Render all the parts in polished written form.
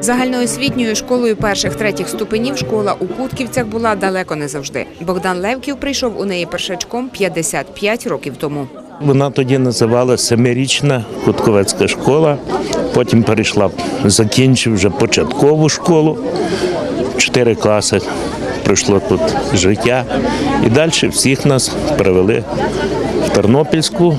Загальноосвітньою школою перших-третіх ступенів школа у Кутківцях була далеко не завжди. Богдан Левків прийшов у неї першачком 55 років тому. Вона тоді називалася 7-річна Кутковецька школа, потім перейшла, закінчив вже початкову школу, 4 класи пройшло тут життя. І далі всіх нас привели в Тернопільську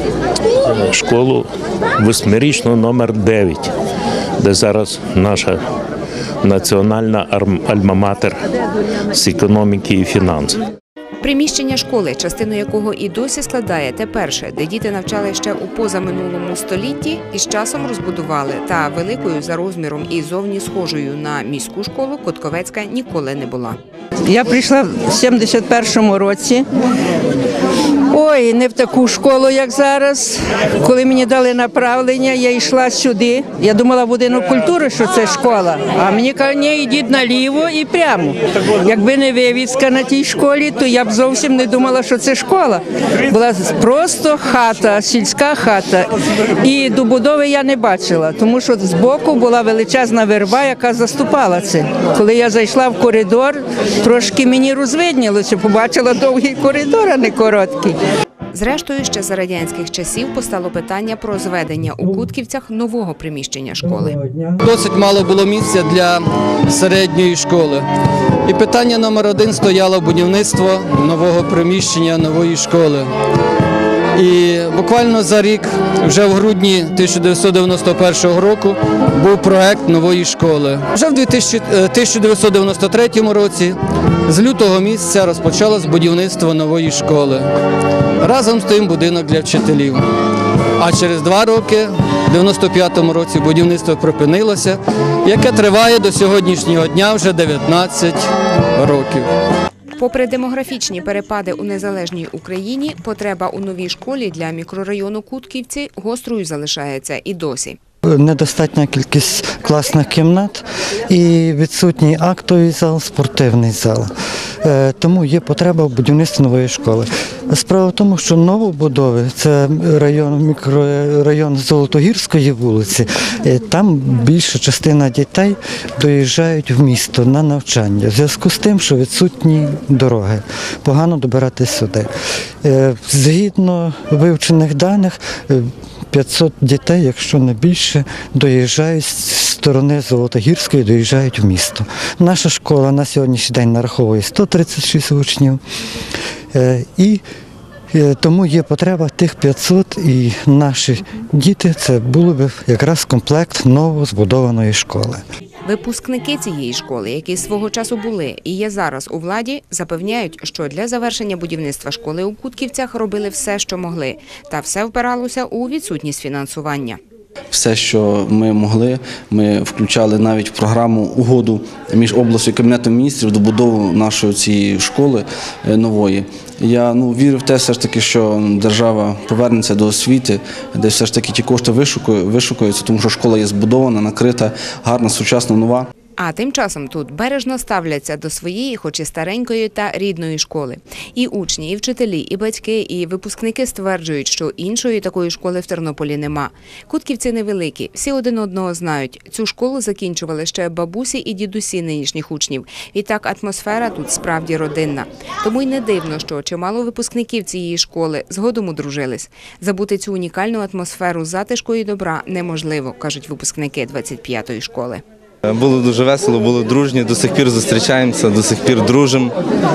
школу 8-річну номер 9, де зараз наша національна альма-матер з економіки і фінансів. Приміщення школи, частину якого і досі складає те перше, де діти навчали ще у позаминулому столітті, із часом розбудували, та великою за розміром і зовні схожою на міську школу Кутковецька ніколи не була. Я прийшла в 71-му році. Ой, не в таку школу, як зараз. Коли мені дали направлення, я йшла сюди. Я думала, в будинок культури, що це школа. А мені кажуть, ні, йдіть наліво і прямо. Якби не вивіска на тій школі, то я б зовсім не думала, що це школа. Була просто хата, сільська хата. І добудови я не бачила, тому що збоку була величезна верба, яка заступала це. Коли я зайшла в коридор, трошки мені розвиднілося, побачила довгий коридор, а не короткий. Зрештою, ще за радянських часів постало питання про зведення у Кутківцях нового приміщення школи. Досить мало було місця для середньої школи. І питання номер 1 стояло будівництво нового приміщення, нової школи. І буквально за рік, вже в грудні 1991 року, був проект нової школи. Вже в 1993 році з лютого місяця розпочалось будівництво нової школи. Разом з тим будинок для вчителів. А через 2 роки, в 1995 році, будівництво припинилося, яке триває до сьогоднішнього дня вже 19 років. Попри демографічні перепади у незалежній Україні, потреба у новій школі для мікрорайону Кутківці гострою залишається і досі. Недостатня кількість класних кімнат і відсутній актовий зал, спортивний зал. Тому є потреба в будівництві нової школи. Справа в тому, що новобудови, це мікрорайон Золотогірської вулиці, там більша частина дітей доїжджають в місто на навчання. В зв'язку з тим, що відсутні дороги, погано добиратися сюди. Згідно вивчених даних, 500 дітей, якщо не більше, доїжджають з сторони Золотогірської, доїжджають в місто. Наша школа на сьогоднішній день нараховує 136 учнів. І тому є потреба тих 500, і наші діти – це було б якраз комплект новозбудованої школи. Випускники цієї школи, які свого часу були і є зараз у владі, запевняють, що для завершення будівництва школи у Кутківцях робили все, що могли, та все впиралося у відсутність фінансування. Все, що ми могли, ми включали навіть в програму угоду між областю і Кабінетом міністрів добудову нашої цієї школи нової. Я вірю в те, все ж таки, що держава повернеться до освіти, де все ж таки ті кошти вишукуються, тому що школа є збудована, накрита, гарна, сучасна, нова. А тим часом тут бережно ставляться до своєї, хоч і старенької та рідної школи. І учні, і вчителі, і батьки, і випускники стверджують, що іншої такої школи в Тернополі нема. Кутківці невеликі, всі один одного знають. Цю школу закінчували ще бабусі і дідусі нинішніх учнів. Відтак атмосфера тут справді родинна. Тому й не дивно, що чимало випускників цієї школи згодом одружились. Забути цю унікальну атмосферу затишку і добра неможливо, кажуть випускники 25-ї школи. Було дуже весело, було дружні, до сих пір зустрічаємося, до сих пір дружимо.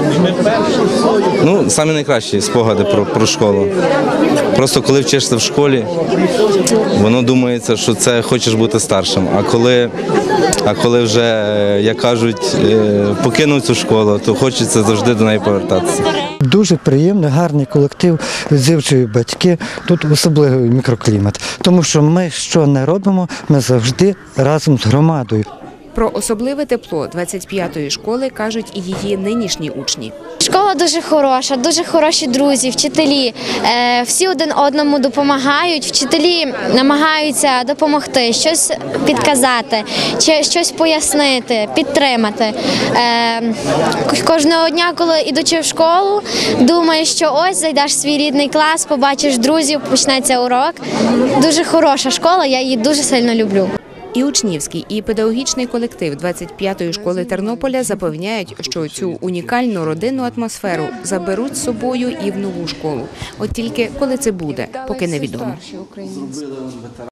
Самі найкращі спогади про школу. Просто коли вчишся в школі, воно думається, що це хочеш бути старшим. А коли вже, як кажуть, покинув цю школу, то хочеться завжди до неї повертатися. Дуже приємний, гарний колектив, відзивчиві батьки, тут особливий мікроклімат. Тому що ми що не робимо, ми завжди разом з громадою. Про особливе тепло 25-ї школи кажуть і її нинішні учні. Школа дуже хороша, дуже хороші друзі, вчителі. Всі один одному допомагають, вчителі намагаються допомогти, щось підказати, щось пояснити, підтримати. Кожного дня, коли йдучи в школу, думаєш, що ось зайдеш в свій рідний клас, побачиш друзів, почнеться урок. Дуже хороша школа, я її дуже сильно люблю. І учнівський, і педагогічний колектив 25-ї школи Тернополя запевняють, що цю унікальну родинну атмосферу заберуть з собою і в нову школу. От тільки коли це буде, поки невідомо.